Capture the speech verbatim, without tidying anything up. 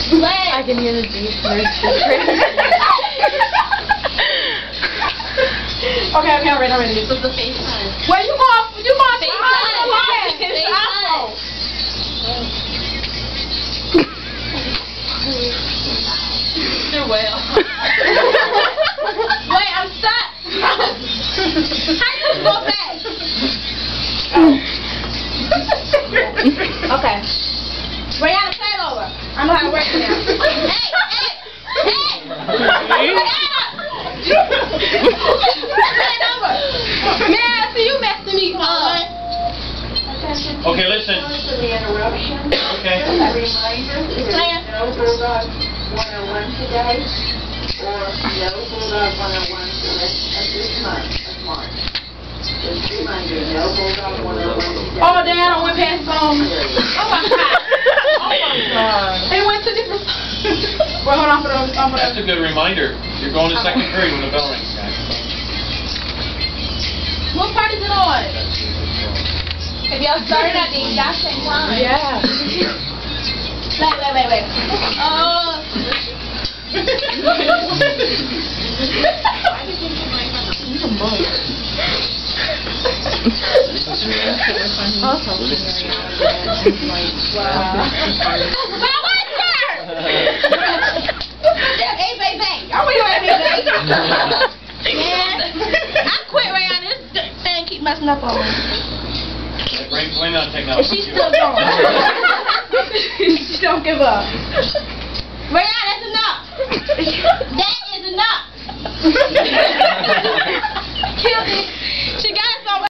I can hear the deep nurse. Okay, okay, I'm ready, I'm ready. This is the FaceTime. Where you going? You going to FaceTime. You're way off. Wait, I'm stuck. How you go fast? Okay. Rianna, play it over. I know how to work it now. Hey, hey, hey! Rianna! Play it over. Man, see you messing me up. Okay, listen. Okay. A reminder, there's no Bulldog one oh one today, or no Bulldog one oh one for the rest of this month of March. Just a reminder, no Bulldog one oh one today. Oh, damn, I went past um. Oh, my God. Oh, my God. It went to different. Well, hold on for the. Um, That's a good reminder. You're going to second period when the bell rings, guys. What part is it on? If y'all started at the exact same time. Yeah. Wait, wait, wait, wait. Oh. He's a monk. Wow. Where was her? Hey, baby, baby. Are we ready, baby? Man, I quit right on this thing. Keep messing up on me. Blame, blame on technology. She's still going. She don't give up. Rianna, that's enough. That is enough. Kill this.